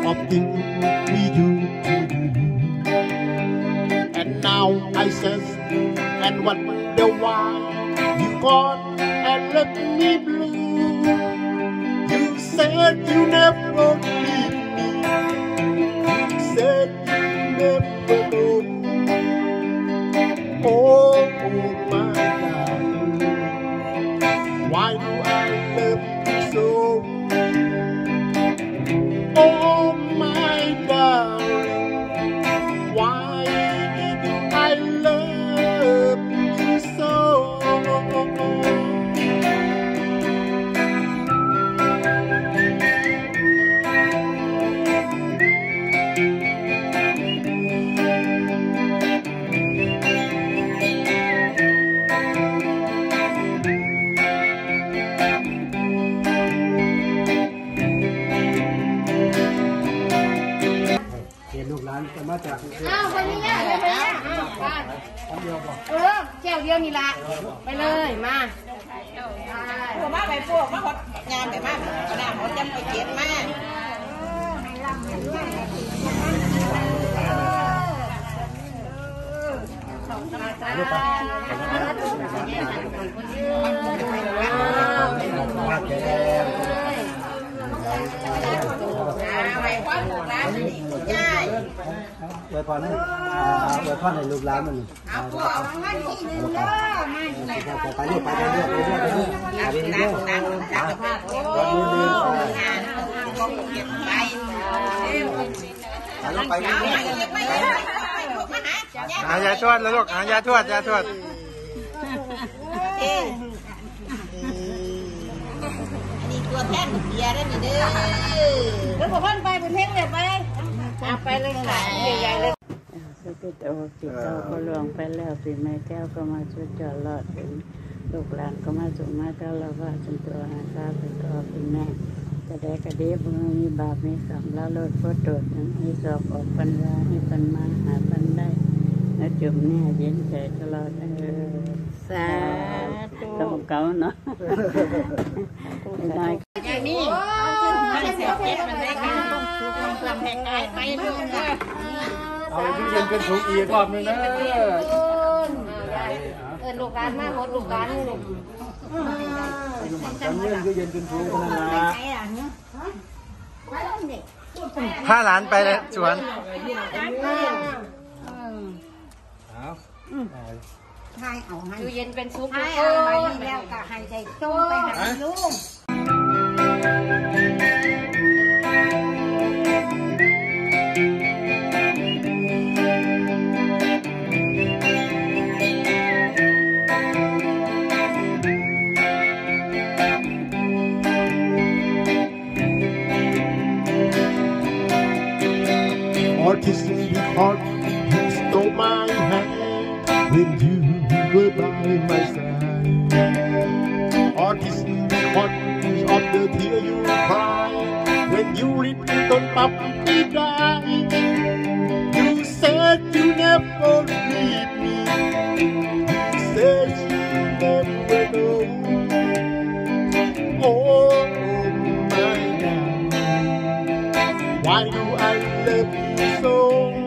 of things we used to do. And now I sense and wonder why you gone and left me blue. You said you never would leave me. You said you never go. Oh, my darling, why do I love you so? Oh, my darling, why do I love you so?ลูกหลานจะมาจากวันนี้เนี่ยเลยไปเนี่ยแก้วเดียวนี่ละไปเลยมาผมมาไปพวกมาหดงานแบบมาขนาดหดจำไปเก็บมาอวยพรให้อวยพรให้ลูกหลานมันเอาพวกมาที่นึงเด้อมาไปเรื่อยไปเรื่อยไปเรื่อยไปเรื่อยไปเรื่อยหายาทวดแล้วลูกหายาทวดยาทวดนี่ตัวแทนเบียร์ได้นี่เด้อแล้วบอกว่าไปเป็นเพ่งเลยไปไปเลยหลายใหญ่เลยสุดโตปิดเจ้าก็ลวงไปแล้วปีแม่แก้วก็มาช่วยจอดรอดถึงลูกหลานก็มาส่งมาเจ้าเราว่าจนตัวหาข้าวเป็นตัวเป็นแม่จะได้กระเดียบมีบาปมีกรรมแล้วลดโทษโดดให้สอบออกปัญญาให้ปัญมาหาปัญได้แล้วจุ่มเนี่ยเย็นใจตลอดสาธุต้องเก่าเนาะได้อย่างนี้ไม่เสียเก็บมันได้กันลำแพงไก่ไปเรื่องเลยเอาที่เย็นเป็นถุงอีกรอบนึงนะลูกหลานมากหมดลูกหลานนี่เลยจำเรื่องที่เย็นเป็นถุงกันนะพาหลานไปเลยสวนให้เอาให้อยู่เย็นเป็นซุปให้ไปแล้วก็ให้ใจจ้งไปหาลูก Artist because you stole my hand when you were by my side. Artist because of the tear you cry when you ripped on puppy die. You said you never leave me. You said you never go. Oh my God, why do I love you so?